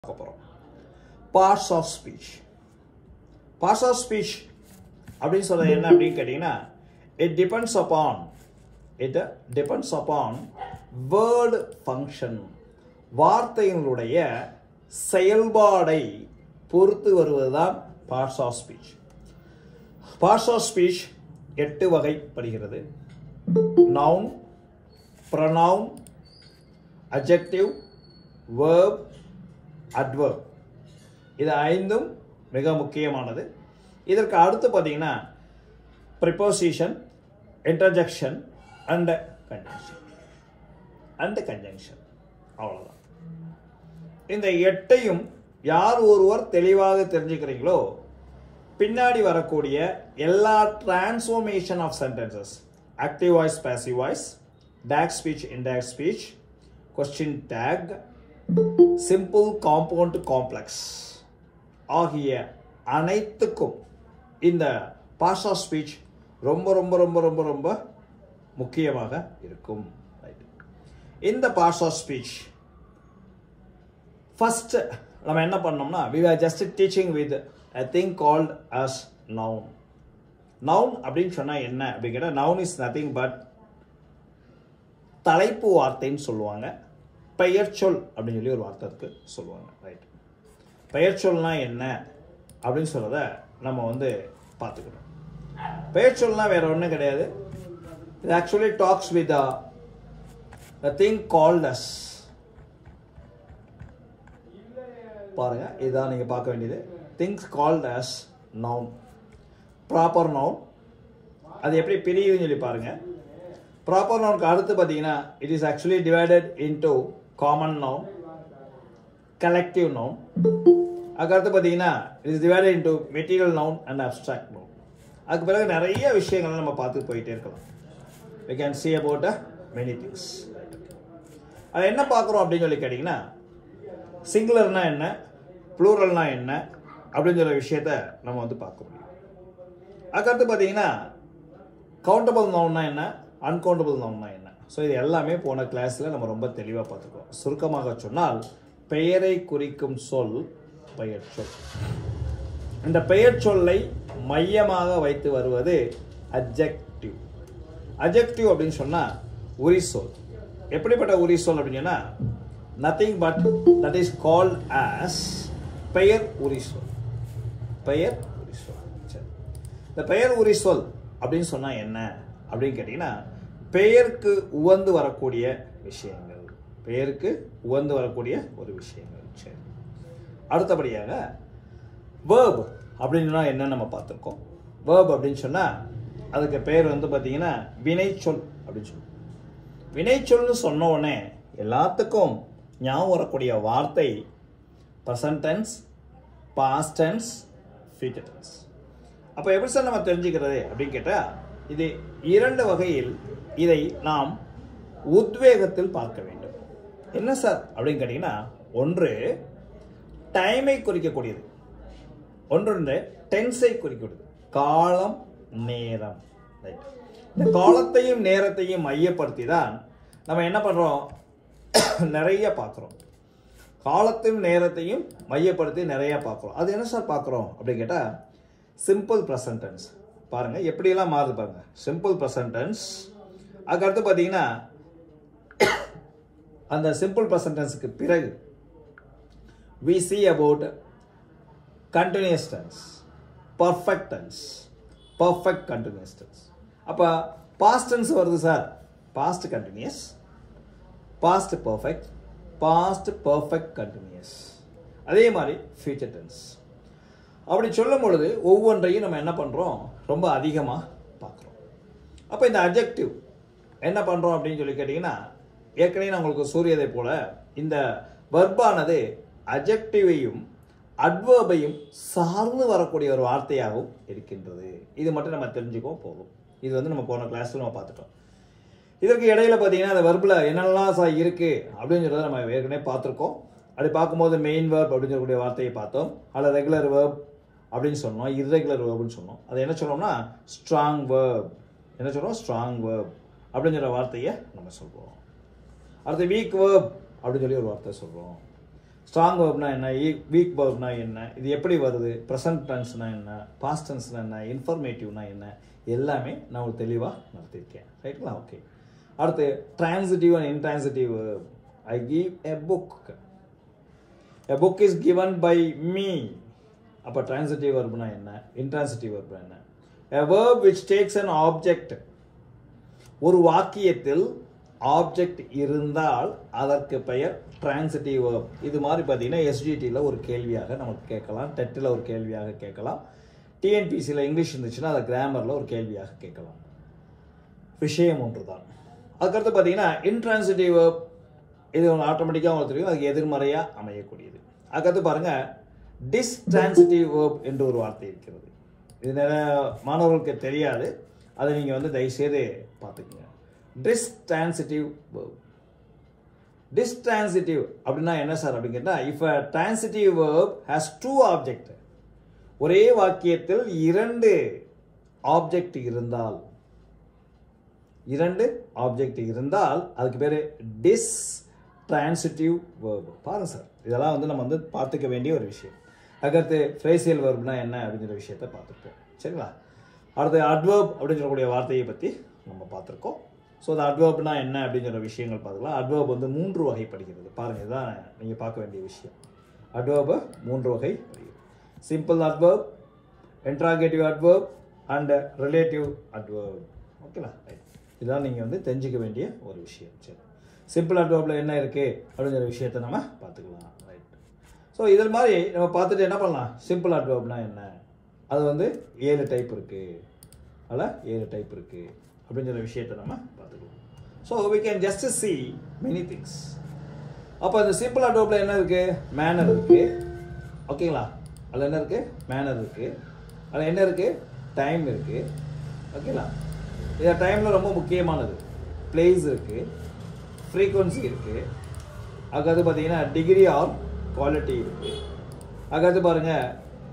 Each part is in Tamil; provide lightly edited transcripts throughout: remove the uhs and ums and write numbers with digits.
Parts of speech. Parts of speech அப்படின்னு சொல்றது என்ன அப்படின்னு கேட்டீங்கன்னா it depends upon word function. வார்த்தைகளுடைய செயல்பாடை பொறுத்து வருவதுதான் parts of speech. Parts of speech 8 வகைப்படுகிறது. Noun, pronoun, adjective, verb, adverb. இது ஐந்தும் மிக முக்கியமானது. இதற்கு அடுத்து பார்த்தீங்கன்னா preposition, interjection and conjunction. அவ்வளவுதான். இந்த எட்டையும் யார் ஒருவர் தெளிவாக தெரிஞ்சுக்கிறீங்களோ பின்னாடி வரக்கூடிய எல்லா transformation of sentences, active voice, passive voice, direct speech, indirect speech, question tag, simple, compound, complex ஆகிய அனைத்துக்கும் இந்த parts of speech ரொம்ப ரொம்ப ரொம்ப ரொம்ப ரொம்ப முக்கியமாக இருக்கும். இந்த parts of speech first நம்ம என்ன பண்ணோம்னா we were just teaching with a thing called as noun. Noun அப்படின்னு சொன்னா என்ன அப்படிங்கிற noun is nothing but தலைப்பு வார்த்தைன்னு சொல்லுவாங்க. பெயர் சொல் அப்படின்னு சொல்லி ஒரு வார்த்தை இருக்கு சொல்லுவாங்க. ரைட், பெயர் சொல்னா என்ன அப்படின்னு சொல்றத நம்ம பார்த்துக்கணும். பெயர் சொல்னா வேற ஒன்றும் கிடையாது. it actually talks with a thing called as. பாருங்க, இதுதான் நீங்க பார்க்க வேண்டியது. things called as noun, proper noun. அது எப்படி பிரியுதுன்னு சொல்லி பாருங்க. proper noun அடுத்து பார்த்தீங்கன்னா it is actually divided into common noun, collective noun. அதுக்கடுத்து பார்த்தீங்கன்னா it is divided into material noun and abstract noun. அதுக்கு பிறகு நிறைய விஷயங்கள் நம்ம பார்த்து போயிட்டே இருக்கலாம். we can see about many things. அது என்ன பார்க்குறோம் அப்படின்னு சொல்லி கேட்டிங்கன்னா சிங்குலர்னா என்ன, ப்ளூரல்னா என்ன அப்படின்னு சொல்கிற விஷயத்த நம்ம பார்க்க முடியும். அதுக்கடுத்து பார்த்தீங்கன்னா கவுண்டபிள் நவுன்னா என்ன, அன்கவுண்டபிள் நவுன்னா என்ன. ஸோ இது எல்லாமே போன கிளாஸில் நம்ம ரொம்ப தெளிவாக பார்த்துருக்கோம். சுருக்கமாக சொன்னால் பெயரை குறிக்கும் சொல் பெயர் சொல். இந்த பெயர் சொல்லை மையமாக வைத்து வருவது அட்ஜெக்டிவ். அட்ஜெக்டிவ் அப்படின்னு சொன்னால் உரி சொல். எப்படிப்பட்ட உரி சொல் அப்படின்னு சொன்னால் nothing but that is called as பெயர் உரி சொல். பெயர் உரி சொல். சரி, இந்த பெயர் உரி சொல் அப்படின்னு சொன்னால் என்ன அப்படின்னு கேட்டிங்கன்னா பெயருக்கு உவந்து வரக்கூடிய விஷயங்கள், பெயருக்கு உவந்து வரக்கூடிய ஒரு விஷயங்கள். சரி, அடுத்தபடியாக verb அப்படின்னு சொன்னால் என்ன நம்ம பார்த்துருக்கோம். verb அப்படின்னு சொன்னால் அதுக்கு பெயர் பார்த்தீங்கன்னா வினைச்சொல் அப்படின்னு சொல்லுவோம். வினைச்சொல்னு சொன்ன உடனே எல்லாத்துக்கும் ஞாபகம் வரக்கூடிய வார்த்தை present tense, past tense, future tense. அப்போ எப்படி சார் நம்ம தெரிஞ்சுக்கிறது அப்படின்னு கேட்டால் இது இரண்டு வகையில் இதை நாம் உத்வேகத்தில் பார்க்க வேண்டும். என்ன சார் அப்படின்னு கேட்டிங்கன்னா ஒன்று டைமை குறிக்கக்கூடியது, ஒன்று டென்ஸை குறிக்கக்கூடியது. காலம், நேரம். ரைட், இந்த காலத்தையும் நேரத்தையும் மையப்படுத்தி தான் நம்ம என்ன பண்ணுறோம், நிறைய பார்க்குறோம். காலத்தையும் நேரத்தையும் மையப்படுத்தி நிறைய பார்க்குறோம். அது என்ன சார் பார்க்குறோம் அப்படின்னு கேட்டால் சிம்பிள் ப்ரெசன்ட் டென்ஸ். பாருங்கள் எப்படியெல்லாம் மாறுது பாருங்கள். சிம்பிள் ப்ரெசன்ட் டென்ஸ், அதுக்கடுத்து பார்த்தீங்கன்னா அந்த சிம்பிள் ப்ரெசன்ட் டென்ஸுக்கு பிறகு we see about continuous tense, perfect tense, perfect continuous tense. அப்போ past tense வருது sir, past continuous, past perfect, past perfect continuous. அதே மாதிரி future tense. அப்படி சொல்லும் பொழுது ஒவ்வொன்றையும் நம்ம என்ன பண்ணுறோம், ரொம்ப அதிகமாக பார்க்குறோம். அப்போ இந்த அட்ஜெக்டிவ் என்ன பண்ணுறோம் அப்படின்னு சொல்லி கேட்டிங்கன்னா ஏற்கனவே நான் உங்களுக்கு சூரியதை போல இந்த வர்பானது அட்ஜெக்டிவையும் அட்வர்பையும் சார்ந்து வரக்கூடிய ஒரு வார்த்தையாகவும் இருக்கின்றது. இது மட்டும் நம்ம தெரிஞ்சுக்கோ போதும். இது நம்ம போன கிளாஸில் நம்ம பார்த்துட்டோம். இதற்கு இடையில பார்த்தீங்கன்னா அந்த வெர்பில் என்னெல்லாம் இருக்குது அப்படின்னு சொல்கிறத நம்ம ஏற்கனவே பார்த்துருக்கோம். அப்படி பார்க்கும்போது மெயின் வேர்ப் அப்படின்னு சொல்லக்கூடிய வார்த்தையை பார்த்தோம். அதில் ரெகுலர் வேர்ப் அப்படின்னு சொன்னோம், இர்ரெகுலர் வேர்ப்னு சொன்னோம். அதை என்ன சொன்னோம்னா ஸ்ட்ராங் வேர்ப். என்ன சொல்கிறோம், ஸ்ட்ராங் வேர்ப் அப்படின்னு சொல்கிற வார்த்தையை நம்ம சொல்கிறோம். அடுத்து வீக் வேர்ப் அப்படின்னு சொல்லி ஒரு வார்த்தை சொல்கிறோம். ஸ்ட்ராங் வேர்ப்னா என்ன, வீக் வேர்ப்னா என்ன, இது எப்படி வருது, ப்ரெசன்ட் டென்ஸ்னா என்ன, பாஸ்ட் டென்ஸ்னா என்ன, இன்ஃபர்மேட்டிவ்னா என்ன, எல்லாமே நான் ஒரு தெளிவாக நடத்திருக்கேன். ரைட்டுங்களா? ஓகே. அடுத்து transitive and intransitive. I give a book. A book is given by me. அப்போ ட்ரான்சிட்டிவ் வேர்ப்னா என்ன, இன்ட்ரான்சிட்டிவ் வேர்ப்னா என்ன? A verb which takes an object. ஒரு வாக்கியத்தில் ஆப்ஜெக்ட் இருந்தால் அதற்கு பெயர் டிரான்சிட்டிவ் வேர்ப். இது மாதிரி பார்த்தீங்கன்னா எஸ்ஜிடியில் ஒரு கேள்வியாக நமக்கு கேட்கலாம், டெட்டில் ஒரு கேள்வியாக கேட்கலாம், டிஎன்பிசியில் இங்கிலீஷ் இருந்துச்சுன்னா அதை கிராமரில் ஒரு கேள்வியாக கேட்கலாம். விஷயம் ஒன்று தான். அதுக்கடுத்து பார்த்தீங்கன்னா இன்ட்ரான்சிட்டிவ் வேர்ப், இது ஆட்டோமேட்டிக்காக உங்களுக்கு தெரியும், அதுக்கு எதிர்மறையாக அமையக்கூடியது. அதுக்கடுத்து பாருங்கள் டிஸ்ட்ரான்சிட்டிவ் வேர்ப் என்று ஒரு வார்த்தை இருக்கிறது. இது நிறைய மாணவர்களுக்கு தெரியாது, அதை நீங்கள் தயவுசெய்து பார்த்துக்குங்க. டிஸ்ட்ரான்சிட்டிவ் வேர்ப். டிஸ்ட்ரான்சிட்டிவ் அப்படின்னா என்ன சார் அப்படின்னு கேட்டால், if a transitive verb has two object, ஒரே வாக்கியத்தில் இரண்டு ஆப்ஜெக்ட் இருந்தால், அதுக்கு பேர் டிஸ்ட்ரான்சிட்டிவ் வேர்ப். பாருங்க சார், இதெல்லாம் நம்ம பார்த்துக்க வேண்டிய ஒரு விஷயம். அதுக்கடுத்து ஃப்ரேசியல் வேர்ப்னா என்ன அப்படிங்கிற விஷயத்தை பார்த்துருப்போம். சரிங்களா? அடுத்து அட்வர்ப் அப்படின்னு சொல்லக்கூடிய வார்த்தையை பற்றி நம்ம பார்த்துருக்கோம். ஸோ அந்த அட்வர்ப்னா என்ன அப்படிங்கிற விஷயங்கள் பார்த்துக்கலாம். அட்வர்ப் 3 வகைப்படுகிறது. பாருங்கள், இதுதான் நீங்கள் பார்க்க வேண்டிய விஷயம். அட்வர்பை 3 வகைப்படுகிறது. Simple adverb, interrogative adverb and relative adverb. ஓகேங்களா? இதுதான் நீங்கள் தெரிஞ்சிக்க வேண்டிய ஒரு விஷயம். சரி, சிம்பிள் அட்வர்பில் என்ன இருக்குது அப்படிங்கிற விஷயத்தை நம்ம பார்த்துக்கலாம். ரைட். ஸோ இதில் மாதிரி நம்ம பார்த்துட்டு என்ன பண்ணலாம், சிம்பிள் அட்வர்ப்னா என்ன, அது 7 டைப் இருக்குது, அதில் 7 டைப் இருக்குது அப்படிங்கிற விஷயத்தை நம்ம பார்த்துக்கலாம். So we can just see many things. அப்போ அந்த சிம்பிள் அட்வர்பில் என்ன இருக்குது, மேனர் இருக்குது. ஓகேங்களா? அதில் என்ன இருக்குது, மேனர் இருக்குது. அதில் என்ன இருக்குது, டைம் இருக்குது. ஓகேங்களா? இந்த டைமில் ரொம்ப முக்கியமானது பிளேஸ் இருக்குது, ஃப்ரீக்வன்சி இருக்குது. அதுக்கடுத்து பார்த்தீங்கன்னா டிகிரி ஆர் குவாலிட்டி இருக்குது. அதுக்கடுத்து பாருங்கள்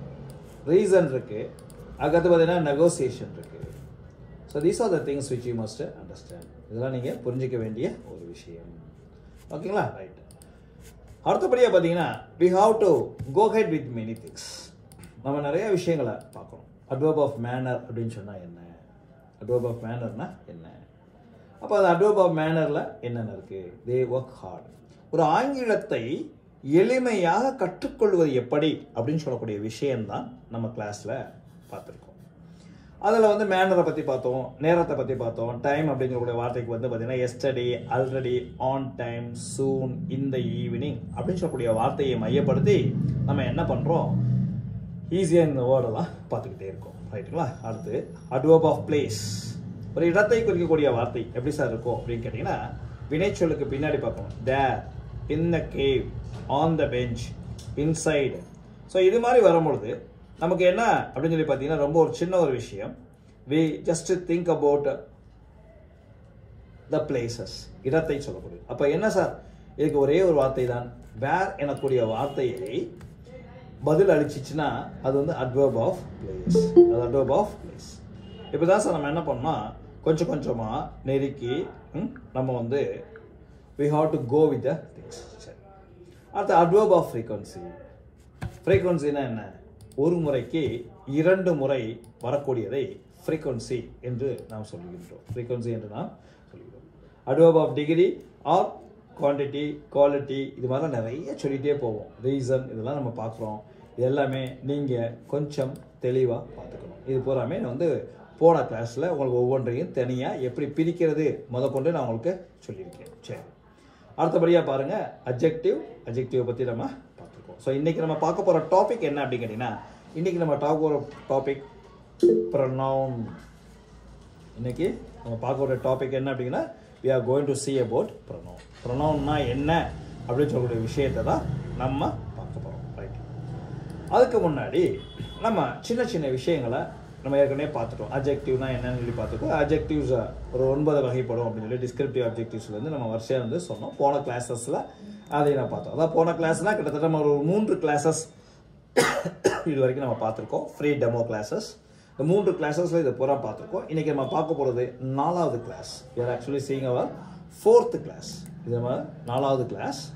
ரீசன் இருக்குது. அதுக்கடுத்து பார்த்தீங்கன்னா நெகோசியேஷன் இருக்குது. So these are the things which you must understand. இதெல்லாம் நீங்கள் புரிஞ்சிக்க வேண்டிய ஒரு விஷயம். ஓகேங்களா? ரைட். அடுத்தபடியாக பார்த்தீங்கன்னா we have to go ahead with many things. நம்ம நிறைய விஷயங்களை பார்க்கணும். அட்வர்ப் ஆஃப் மேனர் அப்படின்னு சொன்னால் என்ன, அட்வர்ப் ஆஃப் மேனர்னா என்ன, அப்போ அது அட்வர்ப் ஆஃப் மேனரில் என்னென்ன இருக்குது, தே ஒர்க் ஹார்ட். ஒரு ஆங்கிலத்தை எளிமையாக கற்றுக்கொள்வது எப்படி அப்படின்னு சொல்லக்கூடிய விஷயம்தான் நம்ம கிளாஸில் பார்த்துருக்கோம். அதில் மேனரை பற்றி பார்த்தோம், நேரத்தை பற்றி பார்த்தோம், டைம் அப்படிங்கக்கூடிய வார்த்தைக்கு பார்த்தீங்கன்னா yesterday, already, on time, soon, இந்த ஈவினிங் அப்படின்னு சொல்லக்கூடிய வார்த்தையை மையப்படுத்தி நம்ம என்ன பண்ணுறோம், ஈஸியாக இந்த வேர்டெல்லாம் பார்த்துக்கிட்டே இருக்கோம். ரைட்டுங்களா? அடுத்து அட்வர்ப் ஆஃப் பிளேஸ். ஒரு இடத்தை குறிக்கக்கூடிய வார்த்தை எப்படி சார் இருக்கும் அப்படின்னு கேட்டிங்கன்னா, வினைச்சொல்லுக்கு பின்னாடி பார்க்கணும். There, in the cave, on the bench, inside. So இது மாதிரி வரும்பொழுது நமக்கு என்ன அப்படின்னு சொல்லி பார்த்தீங்கன்னா ரொம்ப ஒரு சின்ன ஒரு விஷயம். we just think about the places, இடத்தை சொல்லக்கூடிய. அப்போ என்ன சார், இதுக்கு ஒரே ஒரு வார்த்தை தான், வேர் எனக்கூடிய வார்த்தையை பதில் அளிச்சிச்சுன்னா அது அட்வர்ப் ஆஃப் பிளேஸ். அது அட்வர்ப் ஆஃப் பிளேஸ். இப்போ தான் சார் நம்ம என்ன பண்ணோம், கொஞ்சம் கொஞ்சமாக நெருக்கி நம்ம we have to go with the things. சரி, அடுத்து அட்வர்ப் ஆஃப் ஃப்ரீக்வன்சி. ஃப்ரீக்வன்சினா என்ன, ஒரு முறைக்கு 2 முறை வரக்கூடியதை ஃப்ரீக்வன்சி என்று நாம் சொல்லுகின்றோம். ஃப்ரீக்வன்சி என்று நாம் சொல்லுகிறோம். Adverb of degree or quantity, quality, இது மாதிரிலாம் நிறைய சொல்லிகிட்டே போவோம். ரீசன், இதெல்லாம் நம்ம பார்க்குறோம். இது எல்லாமே நீங்கள் கொஞ்சம் தெளிவாக பார்த்துக்கணும். இது பூராமே போன கிளாஸில் உங்களுக்கு ஒவ்வொன்றையும் தனியாக எப்படி பிரிக்கிறது முதற்கொண்டு நான் உங்களுக்கு சொல்லியிருக்கேன். சரி, அடுத்தபடியாக பாருங்கள் அட்ஜெக்டிவ் பற்றி நம்ம பார்த்துருக்கோம். ஸோ இன்றைக்கி நம்ம பார்க்க போகிற டாபிக் என்ன அப்படின்னு கேட்டிங்கன்னா, இன்றைக்கி நம்ம டாபிக் ப்ரொனவுன். இன்றைக்கி நம்ம பார்க்க போகிற டாபிக் என்ன அப்படின்னா, we are going to see about pronoun. ப்ரொனவுன்னா என்ன அப்படின்னு சொல்லக்கூடிய விஷயத்தை தான் நம்ம பார்க்க போகிறோம். ரைட். அதுக்கு முன்னாடி நம்ம சின்ன சின்ன விஷயங்களை நம்ம ஏற்கனவே பார்த்துட்டோம். அட்ஜெக்டிவ்னா என்னன்னு சொல்லி பார்த்துக்கோ. அட்ஜெக்டிவ்ஸ் ஒரு 9 வகைப்படும் அப்படின்னு சொல்லி டிஸ்கிரிப்டிவ் அட்ஜெக்டிவ்ஸ்லேருந்து நம்ம வரிசையாக சொன்னோம். போன கிளாஸஸில் அதையும் நான் பார்த்தோம். அதான் போன கிளாஸ்னால் கிட்டத்தட்ட நம்ம ஒரு 3 கிளாஸஸ் இது வரைக்கும் நம்ம பார்த்துருக்கோம். Free demo classes. இந்த 3 கிளாஸஸில் இதை பூரா பார்த்துருக்கோம். இன்றைக்கி நம்ம பார்க்க போகிறது 4வது class. we are actually seeing our 4th class. இது நம்ம 4வது கிளாஸ்.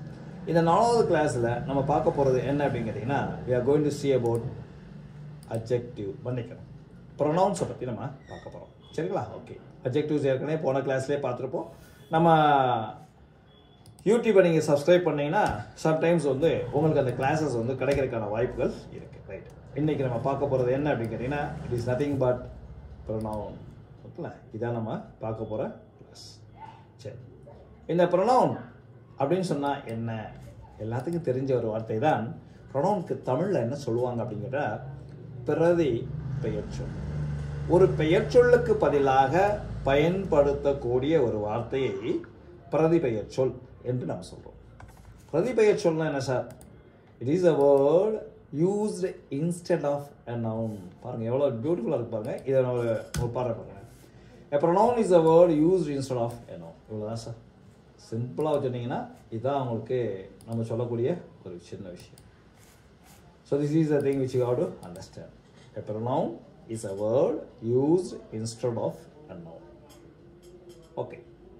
இந்த 4வது கிளாஸில் நம்ம பார்க்க போகிறது என்ன அப்படின்னு கேட்டிங்கன்னா we are going to see about adjective மன்னிக்கணும் ப்ரொனவுன்ஸை பற்றி நம்ம பார்க்க போகிறோம் சரிங்களா ஓகே adjectives ஏற்கனவே போன கிளாஸ்லேயே பார்த்துருப்போம் நம்ம யூடியூப்பை நீங்கள் சப்ஸ்கிரைப் பண்ணிங்கன்னா சம்டைம்ஸ் வந்து உங்களுக்கு அந்த கிளாஸஸ் வந்து கிடைக்கிறதுக்கான வாய்ப்புகள் இருக்குது ரைட் இன்றைக்கி நம்ம பார்க்க போகிறது என்ன அப்படின்னு கேட்டிங்கன்னா it is nothing but pronoun ஓகேங்களா இதான் நம்ம பார்க்க போகிற கிளாஸ் சரி இந்த ப்ரொனவுன் அப்படின்னு சொன்னால் என்ன எல்லாத்துக்கும் தெரிஞ்ச ஒரு வார்த்தை தான் ப்ரொனவுனுக்கு தமிழில் என்ன சொல்லுவாங்க அப்படிங்கிற பிரதி பெயர்ச்சொல் ஒரு பெயர்ச்சொல்லுக்கு பதிலாக பயன்படுத்தக்கூடிய ஒரு வார்த்தையை பிரதி பெயர்ச்சொல் என்று நம்ம சொல்கிறோம் பிரதி பெயர்ச்சொல்னா என்ன sir it is a word used instead of a noun பாருங்கள் எவ்வளோ பியூட்டிஃபுல்லாக இருக்கு பாருங்கள் இதை நான் ஒரு பாருங்க பாருங்கள் a pronoun is a word used instead of a noun இவ்வளோதான் சார் சிம்பிளாக வச்சுருந்தீங்கன்னா இதுதான் அவங்களுக்கு நம்ம சொல்லக்கூடிய ஒரு சின்ன விஷயம் so this is the thing which you have to understand a pronoun is a word used instead of a noun okay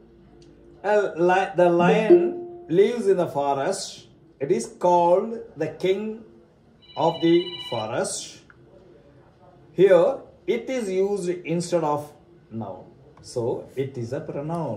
the lion lives in the forest it is called the king of the forest here it is used instead of noun so it is a pronoun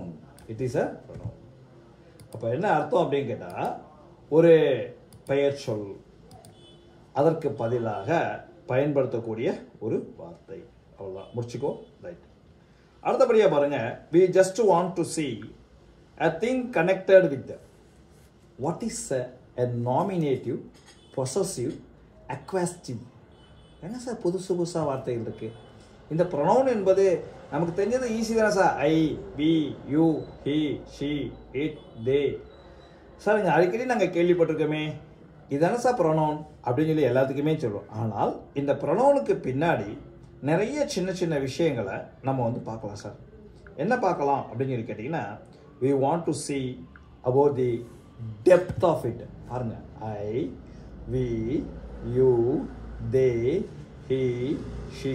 அப்போ என்ன அர்த்தம் அப்படின்னு கேட்டால் ஒரு பெயர் சொல் அதற்கு பதிலாக பயன்படுத்தக்கூடிய ஒரு வார்த்தை அவ்வளோதான் முடிச்சுக்கோ ரைட் அடுத்தபடியாக பாருங்க we just want to see a thing connected with what is a nominative possessive accusative என்ன சார் புதுசாக வார்த்தைகள் இருக்குது இந்த ப்ரொனவுன் என்பது நமக்கு தெரிஞ்சது ஈஸி தானே sir I we you he she it they sir இங்கே அடிக்கடி நாங்கள் கேள்விப்பட்டிருக்கோமே இதுதானே சார் ப்ரொனவுன் அப்படின்னு சொல்லி எல்லாத்துக்குமே சொல்லுவோம் ஆனால் இந்த ப்ரொனவுனுக்கு பின்னாடி நிறைய சின்ன சின்ன விஷயங்களை நம்ம வந்து பார்க்கலாம் சார் என்ன பார்க்கலாம் அப்படின்னு சொல்லி கேட்டிங்கன்னா we want to see about the depth of it பாருங்க I we you they he she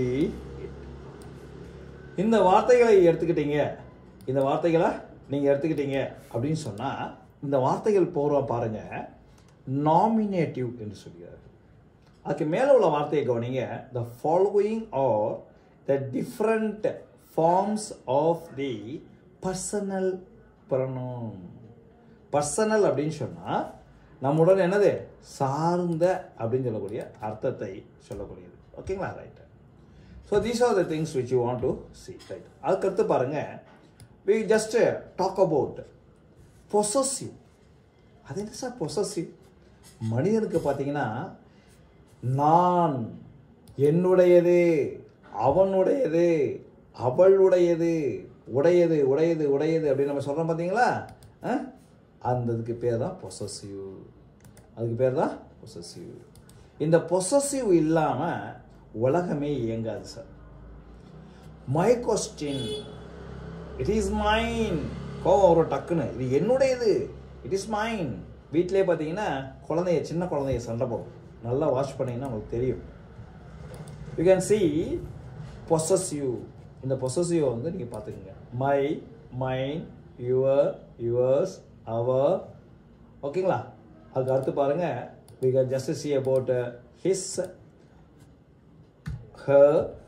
இந்த வார்த்தைகளை எடுத்துக்கிட்டீங்க இந்த வார்த்தைகளை நீங்கள் எடுத்துக்கிட்டீங்க அப்படின்னு சொன்னால் இந்த வார்த்தைகள் போகிற பாருங்க நாமினேட்டிவ் என்று சொல்கிறார் அதுக்கு மேலே உள்ள வார்த்தையை கவனிங்க the following are the different forms of the personal pronoun personal அப்படின்னு சொன்னால் நம்முடன் என்னது சார்ந்த அப்படின்னு சொல்லக்கூடிய அர்த்தத்தை சொல்லக்கூடியது ஓகேங்களா right so these are the things which you want to see right அதுக்கடுத்து பாருங்க we just talk about possessive அது என்ன சார் possessive மனிதனுக்கு பார்த்தீங்கன்னா நான் என்னுடையது அவனுடையது அவளுடையது உடையது உடையது உடையது அப்படின்னு நம்ம சொல்கிறோம் பார்த்தீங்களா அந்த இதுக்கு பேர் தான் possessive அதுக்கு பேர் தான் possessive இந்த possessive இல்லாமல் உலகமே இயங்காது sir my question it is mine கோவம் ஒரு டக்குன்னு இது என்னுடையது இட் இஸ் மைன் வீட்டிலே பார்த்தீங்கன்னா சின்ன குழந்தைய சண்டை போடும் நல்லா வாஷ் பண்ணிங்கன்னா உங்களுக்கு தெரியும் யூ கேன் சி பொசசிவ் இந்த பொசசிவ் வந்து நீங்கள் பார்த்துக்கோங்க my mine your yours our ஓகேங்களா அதுக்கு அடுத்து பாருங்கள் we can just see about his her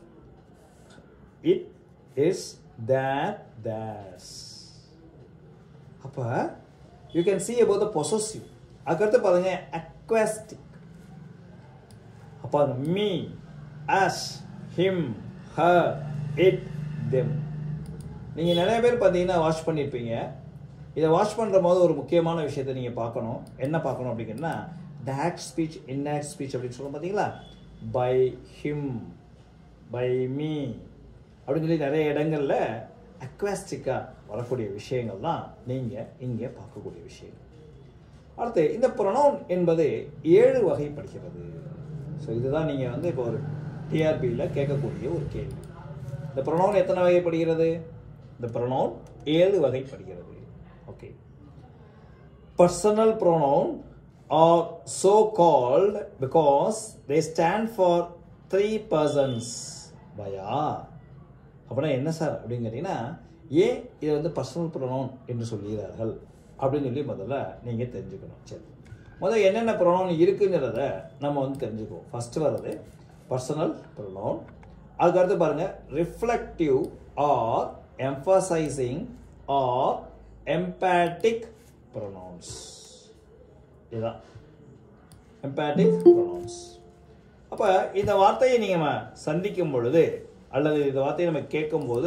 it is that theirs அப்போ you can see about the possessive அதுக்கடுத்து பாருங்க acquistic அப்போ me us him her it them நீங்கள் நிறைய பேர் பார்த்தீங்கன்னா வாஷ் பண்ணியிருப்பீங்க இதை வாஷ் பண்ணுற போது ஒரு முக்கியமான விஷயத்தை நீங்கள் பார்க்கணும் என்ன பார்க்கணும் அப்படிங்கன்னா that speech indirect speech அப்படின்னு சொல்லுவோம் பார்த்தீங்களா by him by me அப்படின்னு சொல்லி நிறைய இடங்களில் அக்வாஸ்டிக்காக வரக்கூடிய விஷயங்கள் தான் நீங்கள் இங்கே பார்க்கக்கூடிய விஷயங்கள் அடுத்து இந்த ப்ரொனவுன் என்பது 7 வகைப்படுகிறது ஸோ இதுதான் நீங்கள் வந்து இப்போ ஒரு டிஆர்பியில் கேட்கக்கூடிய ஒரு கேள்வி இந்த ப்ரொனவுன் எத்தனை வகைப்படுகிறது இந்த ப்ரொனவுன் 7 வகைப்படுகிறது okay personal pronoun are so called because they stand for 3 persons பயா அப்படின்னா என்ன சார் அப்படின்னு கேட்டிங்கன்னா ஏன் இதை வந்து பர்சனல் ப்ரொனவுன் என்று சொல்கிறார்கள் அப்படின்னு சொல்லி முதல்ல நீங்கள் தெரிஞ்சுக்கணும் சரி முதல்ல என்னென்ன ப்ரொனவுன் இருக்குங்கிறத நம்ம வந்து தெரிஞ்சுக்குவோம். ஃபர்ஸ்ட் வர்றது பர்சனல் ப்ரொனவுன். அதுக்கடுத்து பாருங்க reflective or emphasizing or emphatic pronouns. இதுதான் எம்பேட்டிக் ப்ரொனவுன்ஸ். அப்போ இந்த வார்த்தையை நீங்கள் சந்திக்கும் பொழுது அல்லது இந்த வார்த்தையை நம்ம கேட்கும்போது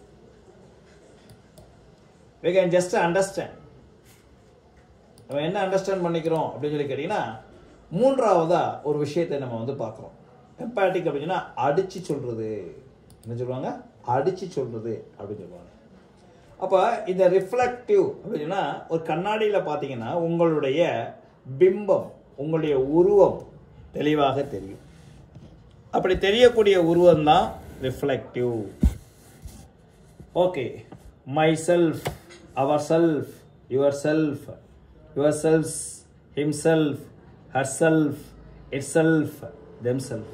we can just understand. நம்ம என்ன அண்டர்ஸ்டாண்ட் பண்ணிக்கிறோம் அப்படின்னு சொல்லி கேட்டிங்கன்னா, மூன்றாவதா ஒரு விஷயத்தை நம்ம வந்து பார்க்குறோம். எம்பேட்டிக் அப்படின்னா அடித்து சொல்கிறது. என்ன சொல்லுவாங்க? அடித்து சொல்கிறது அப்படின்னு சொல்லுவாங்க. அப்போ இந்த ரிஃப்ளெக்டிவ் அப்படின்னா ஒரு கண்ணாடியில் பார்த்தீங்கன்னா உங்களுடைய பிம்பம், உங்களுடைய உருவம் தெளிவாக தெரியும். அப்படி தெரியக்கூடிய உருவம் தான் reflective. Okay, myself, ourself, yourself, yourselves, himself, herself, itself, themself.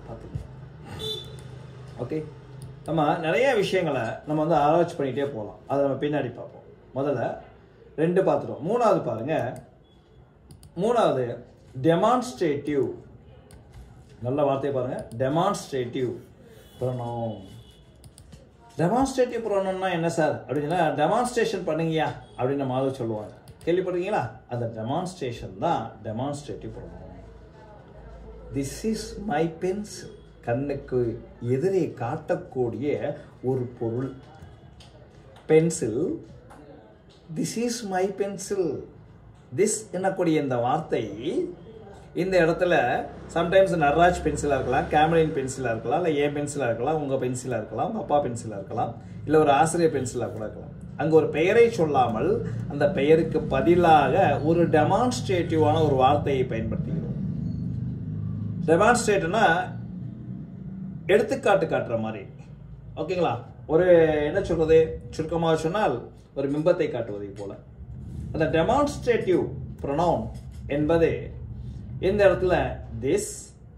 Okay, நம்ம நிறைய விஷயங்களை நம்ம வந்து ஆராய்ச்சி பண்ணிகிட்டே போகலாம். அதை நம்ம பின்னாடி பார்ப்போம். முதல்ல 2 பார்த்துட்டோம். 3வது பாருங்க. 3வது டெமான்ஸ்ட்ரேட்டிவ். நல்ல வார்த்தையை பாருங்க, டெமான்ஸ்ட்ரேட்டிவ் ப்ரொனவுன். டெமான்ஸ்ட்ரேட்டிவ் ப்ரொனவுன்னா என்ன சார் அப்படின்னா, டெமான்ஸ்ட்ரேஷன் பண்ணுங்கயா அப்படின்னு நம்ம சொல்லுவாங்க. கேள்விப்படுறீங்களா? அந்த டெமான்ஸ்ட்ரேஷன் தான் demonstrative pronoun. This is my pencil. கண்ணுக்கு எதிரே காட்டக்கூடிய ஒரு பொருள் pencil. This is my pencil. This என்னக்கூடிய இந்த வார்த்தை இந்த இடத்துல சம்டைம்ஸ் நட்ராஜ் பென்சிலாக இருக்கலாம், கேமலின் பென்சிலாக இருக்கலாம், இல்லை ஏ பென்சிலாக இருக்கலாம், உங்கள் பென்சிலாக இருக்கலாம், உங்கள் அப்பா பென்சிலாக இருக்கலாம், இல்லை ஒரு ஆசிரியர் பென்சிலாக கூட இருக்கலாம். அங்கே ஒரு பெயரை சொல்லாமல் அந்த பெயருக்கு பதிலாக ஒரு டெமான்ஸ்ட்ரேட்டிவான ஒரு வார்த்தையை பயன்படுத்துகிறோம். டெமான்ஸ்ட்ரேட்னா எடுத்துக்காட்டு காட்டுற மாதிரி. ஓகேங்களா? ஒரு என்ன சொல்றது, சுருக்கமாக சொன்னால் ஒரு பிம்பத்தை காட்டுவதை போல. அந்த டெமான்ஸ்ட்ரேட்டிவ் ப்ரொனவுன் என்பது இந்த இடத்துல திஸ்,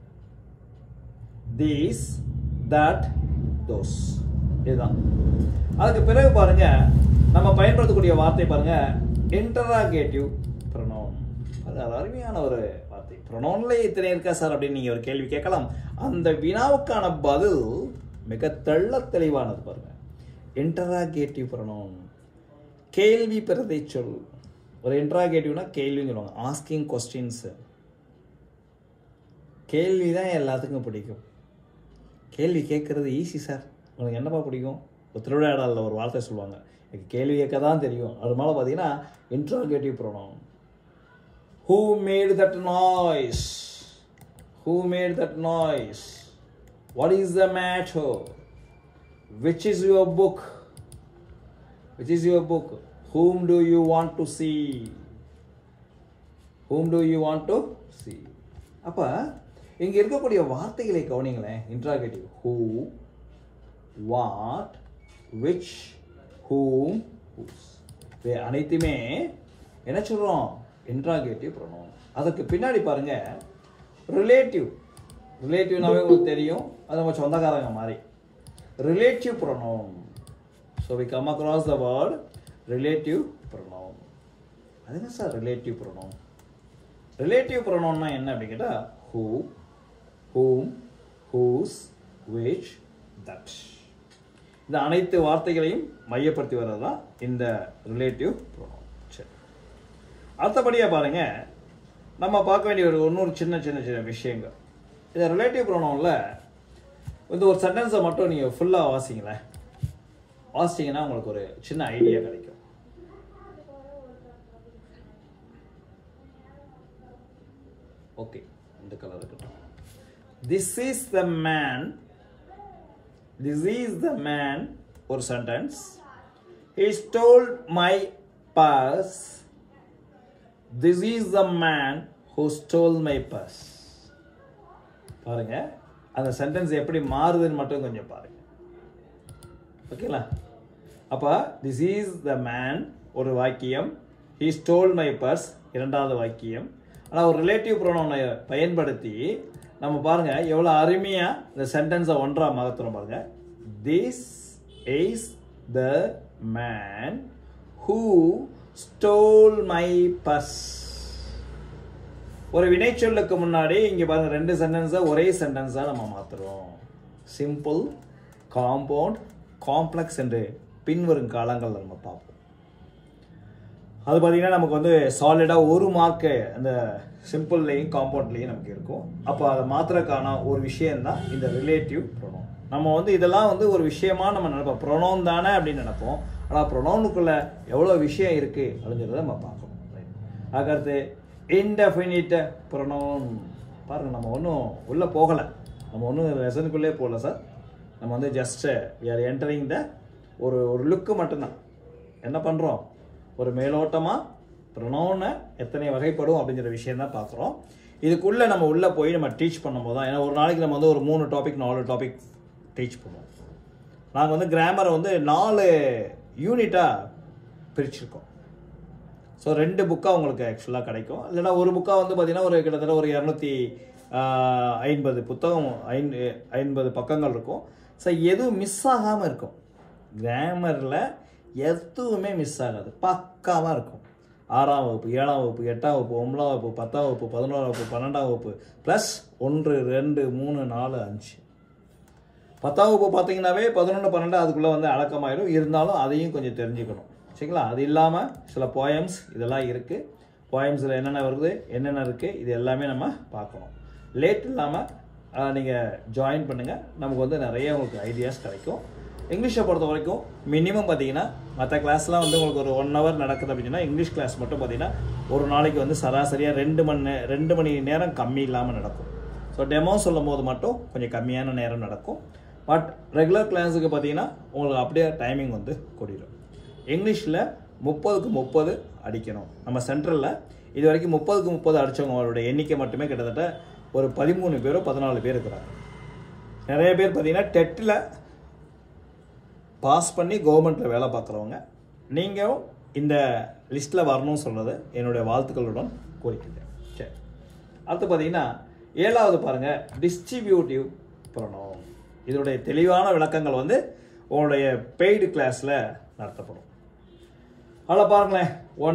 தீஸ், தட், தோஸ். இதுதான். அதுக்கு பிறகு பாருங்க நம்ம பயன்படுத்தக்கூடிய வார்த்தை பாருங்க இன்டராகேட்டிவ் ப்ரொனவுன். அது அருமையான ஒரு வார்த்தை. ப்ரொனவுன்ல இத்தனை இருக்கா சார் அப்படின்னு நீங்க ஒரு கேள்வி கேட்கலாம். அந்த வினாவுக்கான பதில் மிக தெளிவானது பாருங்க. இன்டராகேட்டிவ் ப்ரொனவுன், கேள்வி பிரதை சொல். ஒரு இன்டராகேட்டிவ்னா கேள்வின்னு சொல்லுவாங்க, ஆஸ்கிங் கொஸ்டின்ஸ். கேள்வி தான் எல்லாத்துக்கும் பிடிக்கும். கேள்வி கேட்கறது ஈஸி சார். உங்களுக்கு என்னப்பா பிடிக்கும்? ஒரு திருவிழாடலில் ஒரு வார்த்தை சொல்லுவாங்க, எனக்கு கேள்வி கேட்க தான் தெரியும். அது மேலே பார்த்தீங்கன்னா interrogative pronoun. Who made that noise? Who made that noise? What is the matter? Which is your book? Which is your book? Whom do you want to see? Whom do you want to see? அப்போ இங்கே இருக்கக்கூடிய வார்த்தைகளை கவனிங்களேன். Interrogative. Who, what, which, whom, whose. இது அனைத்துமே என்ன சொல்கிறோம்? Interrogative pronoun. அதுக்கு பின்னாடி பாருங்க ரிலேட்டிவ். ரிலேட்டிவ்னாவே உங்களுக்கு தெரியும், அது நம்ம சொந்தக்காரங்க மாதிரி. Relative pronoun. So we come across the word relative pronoun. அது என்ன சார் ரிலேட்டிவ் ப்ரொனவுன்? ரிலேட்டிவ் ப்ரொனவுன்னா என்ன அப்படின்னு கேட்டால் who, whom, whose, which, that. இந்த அனைத்து வார்த்தைகளையும் மையப்படுத்தி வர்றது தான் இந்த ரிலேட்டிவ் ப்ரொனவுன். சரி, அடுத்தபடியாக பாருங்க நம்ம பார்க்க வேண்டிய இன்னொரு சின்ன சின்ன சின்ன விஷயங்கள். இந்த ரிலேட்டிவ் ப்ரொனவுனில் இந்த ஒரு சென்டென்ஸை மட்டும் நீங்கள் ஃபுல்லாக வாசிங்களேன். வாசிங்கன்னா உங்களுக்கு ஒரு சின்ன ஐடியா கிடைக்கும். ஓகே, இந்த கலர் இருக்கட்டும். This is the man. This is the man ஒரு sentence. He stole my purse. This is the man who stole my purse. பாருங்க அந்த சென்டென்ஸ் எப்படி மாறுதுன்னு மட்டும் கொஞ்சம் பாருங்க. ஓகேங்களா? அப்போ திஸ் இஸ் த மேன் ஒரு வாக்கியம், he stole my purse இரண்டாவது வாக்கியம். ஆனால் ஒரு ரிலேட்டிவ் ப்ரொனவுனை பயன்படுத்தி நம்ம பாருங்க எவ்வளோ அருமையாக இந்த சென்டென்ஸை ஒன்றாக மாற்றுறோம் பாருங்க. This is the man who stole my purse. ஒரு வினைச்சொல்லுக்கு முன்னாடி இங்கே பாருங்க 2 சென்டென்ஸை ஒரே சென்டென்ஸாக நம்ம மாற்றுறோம். சிம்பிள், காம்பவுண்ட், காம்ப்ளெக்ஸ் என்று பின்வரும் காலங்களில் நம்ம பார்ப்போம். அது பார்த்தீங்கன்னா நமக்கு வந்து சாலிடாக 1 மார்க்கு அந்த சிம்பிள்லேயும் காம்பவுண்ட்லேயும் நமக்கு இருக்கும். அப்போ அதை மாத்திரக்கான ஒரு விஷயம்தான் இந்த ரிலேட்டிவ் ப்ரொனவுன். நம்ம வந்து இதெல்லாம் வந்து ஒரு விஷயமா நம்ம நினைப்போம், ப்ரொனவுன் தானே அப்படின்னு நினைப்போம். ஆனால் ப்ரொனவுனுக்குள்ள எவ்வளோ விஷயம் இருக்குது அப்படிங்கிறத நம்ம பார்க்கணும். அதுக்கடுத்து இன்டெஃபினிட் ப்ரொனவுன். பாருங்கள், நம்ம ஒன்றும் உள்ளே போகலை, நம்ம ஒன்றும் லெசனுக்குள்ளே போகல சார். நம்ம வந்து just we are entering the ஒரு லுக்கு மட்டும்தான். என்ன பண்ணுறோம், ஒரு மேலோட்டமாக ப்ரொனவுனை எத்தனை வகைப்படும் அப்படிங்கிற விஷயம் தான் பார்க்குறோம். இதுக்குள்ளே நம்ம உள்ளே போய் நம்ம டீச் பண்ணும்போது தான், ஏன்னா ஒரு நாளைக்கு நம்ம வந்து ஒரு 3 டாபிக் 4 டாபிக் டீச் பண்ணுவோம். நாங்கள் வந்து கிராமரை வந்து 4 யூனிட்டாக பிரிச்சுருக்கோம். ஸோ 2 புக்காக உங்களுக்கு ஆக்சுவலாக கிடைக்கும். இல்லைனா ஒரு புக்காக வந்து பார்த்திங்கன்னா ஒரு கிட்டத்தட்ட ஒரு 250 புத்தகம் 50 பக்கங்கள் இருக்கும். ஸோ எதுவும் மிஸ் ஆகாமல் இருக்கும். கிராமரில் எதுவுமே மிஸ் ஆகாது, பக்காவாக இருக்கும். 6ஆம் வகுப்பு, 7ஆம் வகுப்பு, 8ஆம் வகுப்பு, 9ஆம் வகுப்பு, 10ஆம் வகுப்பு, 11ஆம் வகுப்பு, 12ஆம் வகுப்பு ப்ளஸ் 1 2 3 4 5. 10ஆம் வகுப்பு பார்த்தீங்கன்னாவே 11 12 அதுக்குள்ளே வந்து அடக்கமாயிடும். இருந்தாலும் அதையும் கொஞ்சம் தெரிஞ்சுக்கணும், சரிங்களா? அது இல்லாமல் சில போயம்ஸ் இதெல்லாம் இருக்குது. போயம்ஸில் என்னென்ன வருது, என்னென்ன இருக்குது, இது எல்லாமே நம்ம பார்க்கணும். லேட் இல்லாமல் நீங்கள் ஜாயின் பண்ணுங்கள். நமக்கு வந்து நிறைய உங்களுக்கு ஐடியாஸ் கிடைக்கும். இங்கிலீஷை பொறுத்த வரைக்கும் மினிமம் பார்த்தீங்கன்னா மற்ற கிளாஸ்லாம் வந்து உங்களுக்கு ஒரு 1 ஹவர் நடக்குது அப்படின்னா, இங்கிலீஷ் கிளாஸ் மட்டும் பார்த்தீங்கன்னா ஒரு நாளைக்கு வந்து சராசரியாக 2 மணி நேரம் கம்மி இல்லாமல் நடக்கும். ஸோ டெமோ சொல்லும் போது மட்டும் கொஞ்சம் கம்மியான நேரம் நடக்கும். பட் ரெகுலர் கிளாஸுக்கு பார்த்தீங்கன்னா உங்களுக்கு அப்படியே டைமிங் வந்து கூடிடும். இங்கிலீஷில் 30க்கு 30 அடிக்கணும். நம்ம சென்ட்ரலில் இது வரைக்கும் 30க்கு 30 அடித்தவங்களோட எண்ணிக்கை மட்டுமே கிட்டத்தட்ட ஒரு 13 பேரோ 14 பேர் இருக்கிறாங்க. நிறைய பேர் பார்த்தீங்கன்னா டெட்டில் பாஸ் பண்ணி கவர்மெண்ட்டில் வேலை பார்க்குறவங்க. நீங்கள் இந்த லிஸ்ட்டில் வரணும்னு சொல்கிறது என்னுடைய வாழ்த்துக்களுடன் கோரிக்கிறேன். சரி, அடுத்து பார்த்தீங்கன்னா 7வது பாருங்கள், டிஸ்ட்ரிபியூட்டிவ் ப்ரொனவுன். இதனுடைய தெளிவான விளக்கங்கள் வந்து உங்களுடைய பெய்டு கிளாஸில் நடத்தப்படும். அதில் பாருங்களேன்,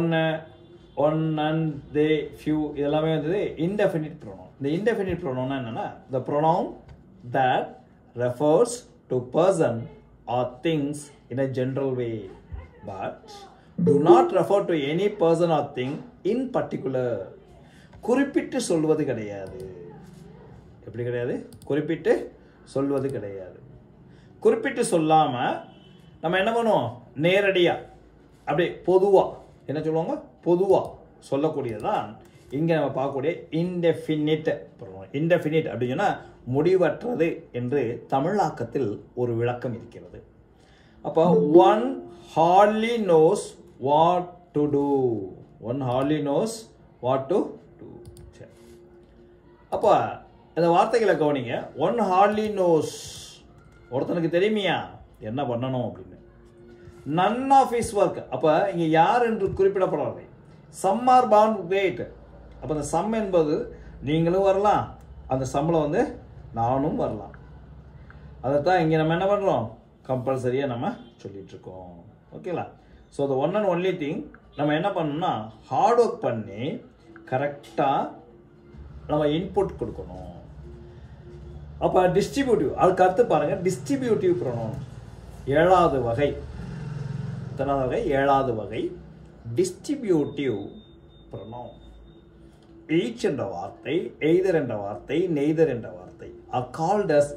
ஒன் அண்ட் தே ஃபியூ இதெல்லாமே வந்து இன்டெஃபினிட் ப்ரொனவுன். இந்த இன்டெஃபினிட் ப்ரொனவுன்னா என்னென்னா, the pronoun that refers to person or things in a general way but do not refer to any person or thing in particular. குறிப்பிட்டு சொல்வது கிடையாது. எப்படி கிடையாது? குறிப்பிட்டு சொல்வது கிடையாது. குறிப்பிட்டு சொல்லாமல் நம்ம என்ன பண்ணுவோம், நேரடியாக அப்படியே பொதுவாக என்ன சொல்லுவாங்க, பொதுவாக சொல்லக்கூடியதான் இங்கே நம்ம பார்க்கக்கூடிய இன்டெஃபினிட். இன்டெஃபினிட் அப்படின்னா முடிவற்றது என்று தமிழாக்கத்தில் ஒரு விளக்கம் இருக்கிறது. அப்போ one hardly knows what to do. One hardly knows what to do. சரி, அப்போ இந்த வார்த்தைகளை கவனிங்க. ஒன் ஹார்ட்லி நோஸ், ஒருத்தனுக்கு தெரியுமையா என்ன பண்ணணும் அப்படின்னு. நன் ஆஃப் ஹிஸ் ஒர்க், அப்போ இங்கே யார் என்று குறிப்பிடப்படவில்லை. Some are born great. அப்போ அந்த சம் என்பது நீங்களும் வரலாம், அந்த சம்பளம் வந்து நானும் வரலாம். அதைத்தான் இங்கே நம்ம என்ன பண்ணுறோம், கம்பல்சரியாக நம்ம சொல்லிகிட்ருக்கோம். ஓகேங்களா? So the one and only thing நம்ம என்ன பண்ணணும்னா ஹார்ட் ஒர்க் பண்ணி கரெக்டாக நம்ம இன்புட் கொடுக்கணும். அப்போ டிஸ்ட்ரிபியூட்டிவ், அதுக்கு அடுத்து பாருங்கள் டிஸ்ட்ரிபியூட்டிவ் ப்ரொனவுன் 7வது வகை. எத்தனாவது வகை? 7வது வகை டிஸ்ட்ரிபியூட்டிவ் ப்ரொனவுன். ஈச் என்ற வார்த்தை, எய்தர் என்ற வார்த்தை, நெய்தர் என்ற வார்த்தை are called as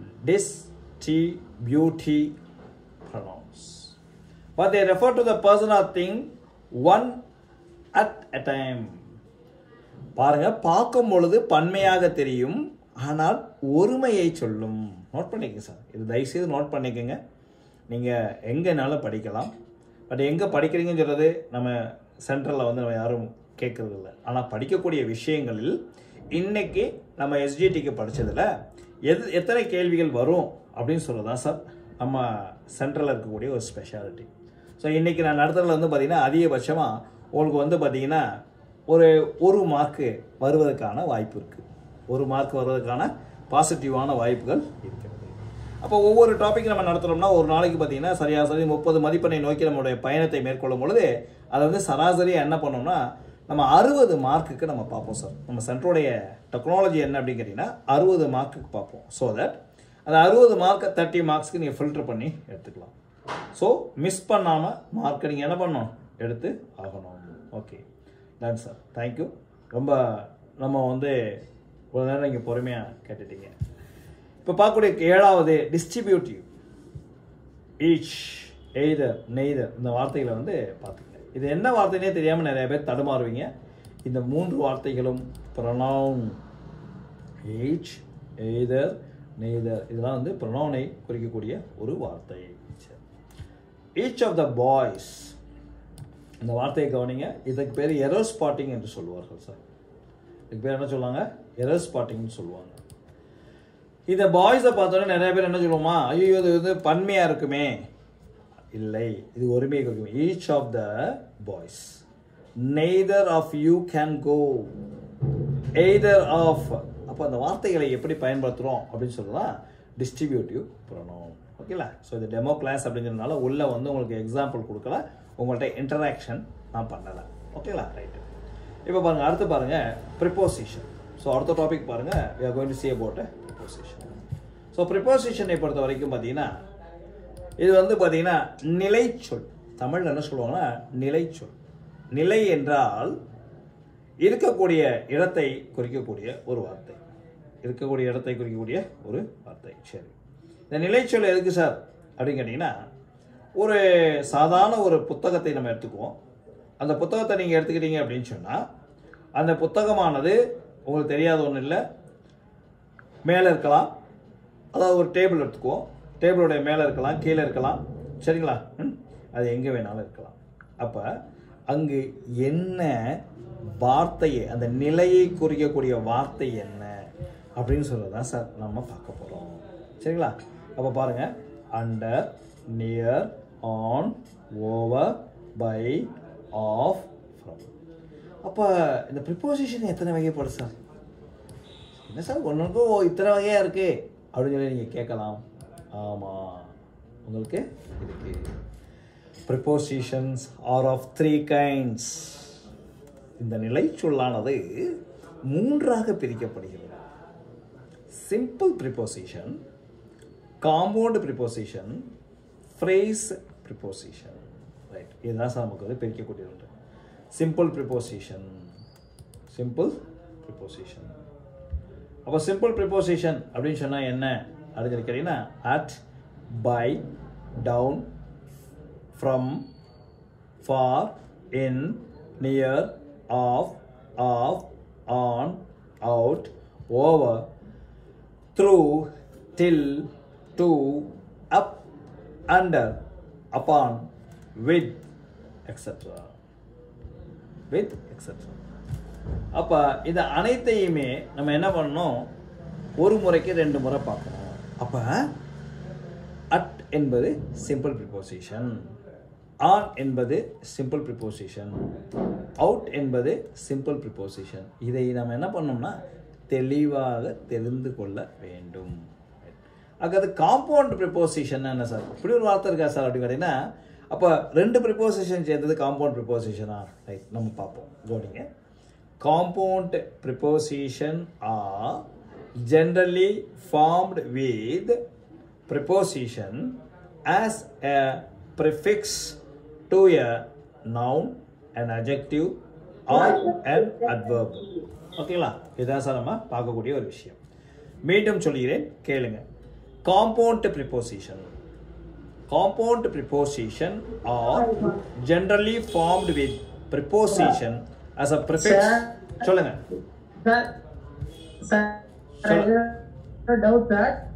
distributive pronouns, but they refer to the person or thing one at a time. பாருங்க, பார்க்கும் பொழுது பன்மையாக தெரியும், ஆனால் ஒருமையை சொல்லும். நோட் பண்ணிக்கங்க சார், இது தயவுசெய்து நோட் பண்ணிக்கோங்க. நீங்கள் எங்கேனாலும் படிக்கலாம், பட் எங்கே படிக்கிறீங்கன்னு சொல்கிறது நம்ம சென்ட்ரலில் வந்து நம்ம யாரும் கேட்கறது இல்லை. ஆனால் படிக்கக்கூடிய விஷயங்களில் இன்னைக்கு நம்ம எஸ்ஜிடிக்கு படித்ததில் எத்தனை கேள்விகள் வரும் அப்படின்னு சொல்லதான் சார் நம்ம சென்ட்ரலில் இருக்கக்கூடிய ஒரு ஸ்பெஷாலிட்டி. ஸோ இன்றைக்கி நான் நடத்துறதுல வந்து பார்த்திங்கன்னா அதிகபட்சமாக உங்களுக்கு வந்து பார்த்திங்கன்னா ஒரு மார்க்கு வருவதற்கான வாய்ப்பு இருக்குது. 1 மார்க் வருவதற்கான பாசிட்டிவான வாய்ப்புகள் இருக்கிறது. அப்போ ஒவ்வொரு டாபிக் நம்ம நடத்துகிறோம்னா ஒரு நாளைக்கு பார்த்திங்கன்னா சராசரி 30 மதிப்பெண்ணை நோக்கி நம்மளுடைய பயணத்தை மேற்கொள்ளும் பொழுது அதை வந்து சராசரியாக என்ன பண்ணோம்னா நம்ம 60 மார்க்குக்கு நம்ம பார்ப்போம் சார். நம்ம சென்டருடைய டெக்னாலஜி என்ன அப்படின்னு கேட்டிங்கன்னா 60 மார்க்குக்கு பார்ப்போம். ஸோ தட் அந்த 60 மார்க்கை 30 மார்க்ஸ்க்கு நீங்கள் ஃபில்டர் பண்ணி எடுத்துக்கலாம். ஸோ மிஸ் பண்ணாமல் மார்க்கை நீங்கள் என்ன பண்ணணும், எடுத்து ஆகணும். Okay done sir, thank you. ரொம்ப நம்ம வந்து ஒரு நேரம் நீங்கள் பொறுமையாக கேட்டுட்டீங்க. இப்போ பார்க்கக்கூடிய 7வது டிஸ்ட்ரிபியூட்டிவ் ஈச், எய்தர், நெய்தர் இந்த வார்த்தைகளை வந்து பார்த்துங்க. இது என்ன வார்த்தைனே தெரியாமல் நிறைய பேர் தடுமாறுவீங்க. இந்த 3 வார்த்தைகளும் ப்ரொனவுன், ஈச், எய்தர், நெய்தர், இதெல்லாம் வந்து ப்ரொனவுனை குறிக்கக்கூடிய ஒரு வார்த்தை. ஈச் ஆஃப் த பாய்ஸ், இந்த வார்த்தையை கவனிங்க. இதுக்கு பேர் எரர் ஸ்பாட்டிங் என்று சொல்லுவார்கள் சார். இதுக்கு பேர் என்ன சொல்லுவாங்க, எரர் ஸ்பாட்டிங்னு சொல்லுவாங்க. இந்த பாய்ஸை பார்த்தோன்னே நிறைய பேர் என்ன சொல்லுவோமா, ஐயோ இது வந்து பன்மையாக இருக்குமே. இல்லை, இது ஒருமையை குறிக்கும். Each of the boys, neither of you can go, either of. அப்போ அந்த வார்த்தைகளை எப்படி பயன்படுத்துகிறோம் அப்படின்னு சொல்லலாம், டிஸ்ட்ரிபியூட்டிவ் ப்ரொனவுன். ஓகேங்களா? ஸோ இது டெமோ கிளாஸ் அப்படிங்கிறதுனால உள்ளே வந்து உங்களுக்கு எக்ஸாம்பிள் கொடுக்கல, உங்கள்கிட்ட இன்டராக்ஷன் நான் பண்ணலை. ஓகேங்களா? ரைட்டு. இப்போ பாருங்கள், அடுத்து பாருங்கள் ப்ரிப்போசிஷன். ஸோ அடுத்த டாபிக் பாருங்கள், we are going to see about preposition. So ப்ரிப்போசிஷனை பொறுத்த வரைக்கும் பார்த்தீங்கன்னா இது வந்து பார்த்தீங்கன்னா நிலைச்சொல். தமிழில் என்ன சொல்லுவாங்கன்னா நிலைச்சொல். நிலை என்றால் இருக்கக்கூடிய இடத்தை குறிக்கக்கூடிய ஒரு வார்த்தை. இருக்கக்கூடிய இடத்தை குறிக்கக்கூடிய ஒரு வார்த்தை. சரி, இந்த நிலைச்சொல் எதுக்கு சார் அப்படின்னு கேட்டிங்கன்னா, ஒரு சாதாரண ஒரு புத்தகத்தை நம்ம எடுத்துக்குவோம். அந்த புத்தகத்தை நீங்கள் எடுத்துக்கிட்டீங்க அப்படின்னு சொன்னால், அந்த புத்தகமானது உங்களுக்கு தெரியாத ஒன்றும் இல்லை, மேலே இருக்கலாம். அதாவது ஒரு டேபிள் எடுத்துக்குவோம், டேபிளுடைய மேலே இருக்கலாம், கீழே இருக்கலாம். சரிங்களா? அது எங்கே வேணாலும் இருக்கலாம். அப்போ அங்கு என்ன வார்த்தையை, அந்த நிலையை குறிக்கக்கூடிய வார்த்தை என்ன அப்படின்னு சொல்கிறது தான் சார் நம்ம பார்க்க போகிறோம். சரிங்களா? அப்போ பாருங்கள், under, near, on, over, by, of, from. அப்போ இந்த ப்ரிப்போசிஷன் எத்தனை வகைப்படும் சார்? என்ன சார் ஒன்றுக்கும் இத்தனை வகையாக இருக்குது அப்படின்னு சொல்லி நீங்கள் கேட்கலாம். ஆமாம், உங்களுக்கு இருக்கு. Prepositions are of 3 kinds. இந்த நிலை சொல்லானது 3ஆக பிரிக்கப்படுகிறது. Simple preposition, compound preposition, phrase preposition. Right, இதுதான் சார் நமக்கு வந்து பிரிக்கக்கூடியது. Simple preposition, simple preposition. அப்போ சிம்பிள் ப்ரிப்போசிஷன் அப்படின்னு சொன்னால் என்ன அப்படின்னு கேட்டீங்கன்னா, at, by, down, from, for, in, near, of, on, out, over, through, till, to, up, under, upon, with, etc. with, etc. அப்போ இது அனைத்தையுமே நம்ம என்ன பண்ணணும், ஒரு முறைக்கு 2 முறை பார்க்கணும். அப்போ அட் என்பது சிம்பிள் ப்ரிப்போசிஷன், ஆன் என்பது சிம்பிள் ப்ரிப்போசிஷன், அவுட் என்பது சிம்பிள் ப்ரிப்போசிஷன். இதை நம்ம என்ன பண்ணோம்னா தெளிவாக தெரிந்து கொள்ள வேண்டும். அது காம்பவுண்ட் ப்ரிப்போசிஷன் என்ன சார், இப்படி ஒரு வார்த்தை இருக்கா சார் அப்படின்னு கேட்டிங்கன்னா, அப்போ 2 ப்ரிப்போசிஷன் சேர்ந்தது காம்பவுண்ட் ப்ரிப்போசிஷனா? ரைட், நம்ம பார்ப்போம். கவனிங்க. Compound preposition are generally formed with preposition as a prefix to a noun, an adjective or an adverb. ஓகேங்களா? இதான் சார் நம்ம பார்க்கக்கூடிய ஒரு விஷயம். மீண்டும் சொல்கிறேன், கேளுங்க. Compound preposition. Compound preposition are generally formed with preposition as a prefix. சொல்லுங்க. Sir, I have a doubt that